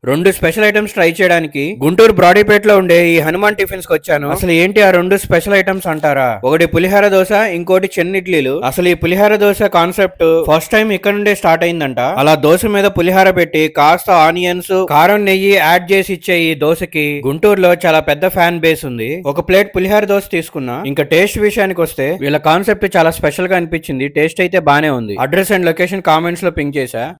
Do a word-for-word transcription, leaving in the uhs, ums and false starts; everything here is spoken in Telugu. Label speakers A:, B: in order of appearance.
A: రెండు స్పెషల్ ఐటమ్స్ ట్రై చేయడానికి గుంటూరు బ్రాడీపేటలో ఉండే ఈ హనుమాన్ టిఫిన్స్ కి వచ్చాను. అసలు ఏంటి ఆ రెండు స్పెషల్ ఐటమ్స్ అంటారా? ఒకటి పులిహార దోశ, ఇంకోటి చెన్ని ఇడ్లీలు. అసలు ఈ పులిహార దోశ కాన్సెప్ట్ ఫస్ట్ టైం ఇక్కడ నుండే స్టార్ట్ అయిందంట. అలా దోశ మీద పులిహార పెట్టి కాస్త ఆనియన్స్, కారం, నెయ్యి యాడ్ చేసి ఇచ్చే ఈ దోశకి గుంటూరులో చాలా పెద్ద ఫ్యాన్ బేస్ ఉంది. ఒక ప్లేట్ పులిహార దోశ తీసుకున్నా. ఇంకా టేస్ట్ విషయానికి వస్తే వీళ్ళ కాన్సెప్ట్ చాలా స్పెషల్ గా అనిపించింది. టేస్ట్ అయితే బానే ఉంది. అడ్రస్ అండ్ లొకేషన్ కామెంట్స్ లో పింక్ చేశా.